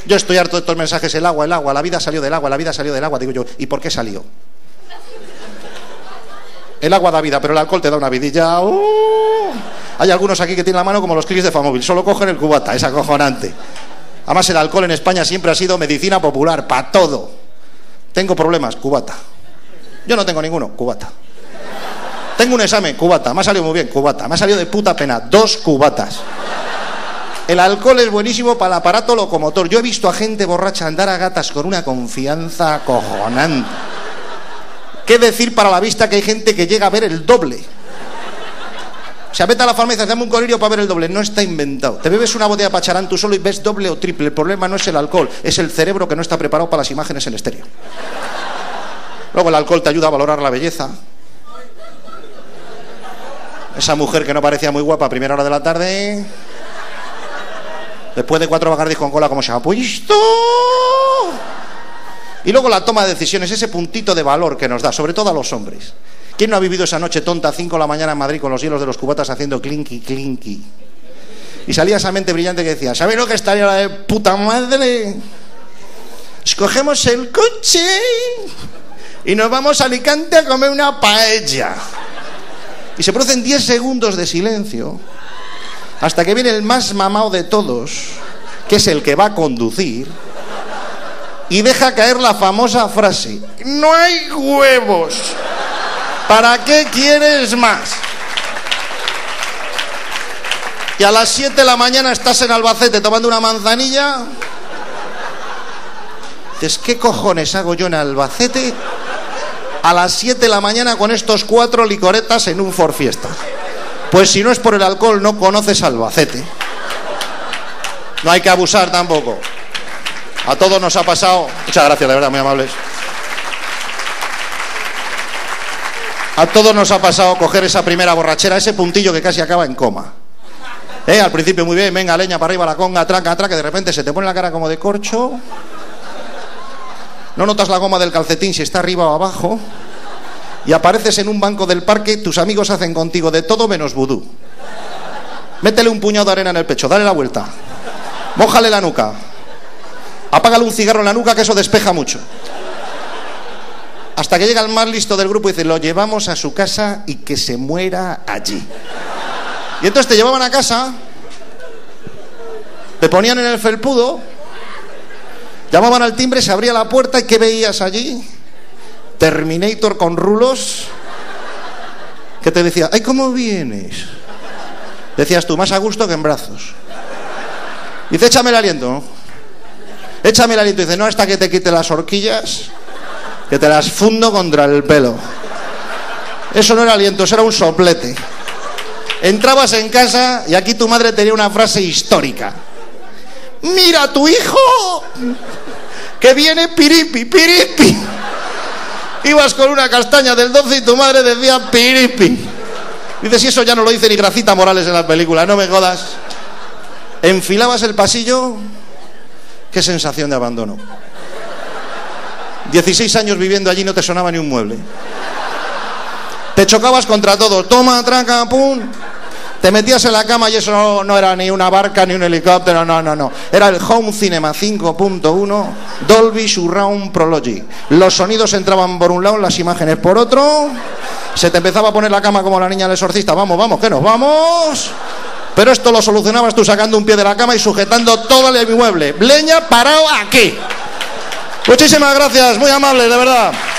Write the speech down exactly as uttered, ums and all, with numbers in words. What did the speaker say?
Yo estoy harto de estos mensajes, el agua, el agua, la vida salió del agua, la vida salió del agua. Digo yo, ¿y por qué salió? El agua da vida, pero el alcohol te da una vidilla. ¡Uh! Hay algunos aquí que tienen la mano como los clics de Famóvil, solo cogen el cubata, es acojonante. Además, el alcohol en España siempre ha sido medicina popular, para todo. Tengo problemas, cubata. Yo no tengo ninguno, cubata. Tengo un examen, cubata. Me ha salido muy bien, cubata. Me ha salido de puta pena, dos cubatas. El alcohol es buenísimo para el aparato locomotor. Yo he visto a gente borracha andar a gatas con una confianza acojonante. ¿Qué decir para la vista que hay gente que llega a ver el doble? O sea, vete a la farmacia, dame un colirio para ver el doble. No está inventado. Te bebes una botella de pacharán tú solo y ves doble o triple. El problema no es el alcohol, es el cerebro que no está preparado para las imágenes en estéreo. Luego el alcohol te ayuda a valorar la belleza. Esa mujer que no parecía muy guapa a primera hora de la tarde, después de cuatro bacardís con cola, como se ha puesto. Y luego la toma de decisiones, ese puntito de valor que nos da, sobre todo a los hombres. ¿Quién no ha vivido esa noche tonta a cinco de la mañana en Madrid con los hielos de los cubatas haciendo clinky, clinky? Y salía esa mente brillante que decía, ¿sabéis lo que estaría la de puta madre? Escogemos el coche y nos vamos a Alicante a comer una paella. Y se producen diez segundos de silencio hasta que viene el más mamado de todos, que es el que va a conducir, y deja caer la famosa frase, no hay huevos, ¿para qué quieres más? Y a las siete de la mañana estás en Albacete tomando una manzanilla. Dices, ¿qué cojones hago yo en Albacete a las siete de la mañana con estos cuatro licoretas en un Ford Fiesta? Pues si no es por el alcohol, no conoces Albacete. No hay que abusar tampoco. A todos nos ha pasado. Muchas gracias, de verdad, muy amables. A todos nos ha pasado coger esa primera borrachera, ese puntillo que casi acaba en coma. ¿Eh? Al principio muy bien, venga, leña para arriba, la conga, tranca, tranca, que de repente se te pone la cara como de corcho. No notas la goma del calcetín si está arriba o abajo. Y apareces en un banco del parque, tus amigos hacen contigo de todo menos vudú. Métele un puñado de arena en el pecho, dale la vuelta. Mójale la nuca. Apágale un cigarro en la nuca, que eso despeja mucho. Hasta que llega el más listo del grupo y dice, lo llevamos a su casa y que se muera allí. Y entonces te llevaban a casa, te ponían en el felpudo, llamaban al timbre, se abría la puerta y ¿qué veías allí? Terminator con rulos, que te decía, ¡ay, cómo vienes! Decías tú, más a gusto que en brazos. Dice, échame el aliento. Échame el aliento. Dice, no, hasta que te quite las horquillas, que te las fundo contra el pelo. Eso no era aliento, eso era un soplete. Entrabas en casa y aquí tu madre tenía una frase histórica. ¡Mira a tu hijo! ¡Que viene piripi, piripi! Ibas con una castaña del doce y tu madre decía piripi. Dices, si eso ya no lo dice ni Gracita Morales en la película, no me jodas. Enfilabas el pasillo, qué sensación de abandono. dieciséis años viviendo allí, no te sonaba ni un mueble. Te chocabas contra todo, toma, tranca, pum. Te metías en la cama y eso no, no era ni una barca ni un helicóptero, no, no, no. Era el Home Cinema cinco punto uno, Dolby Surround Prology. Los sonidos entraban por un lado, las imágenes por otro. Se te empezaba a poner la cama como la niña del exorcista. Vamos, vamos, que nos vamos. Pero esto lo solucionabas tú sacando un pie de la cama y sujetando todo el inmueble. Leña parado aquí. Muchísimas gracias, muy amables, de verdad.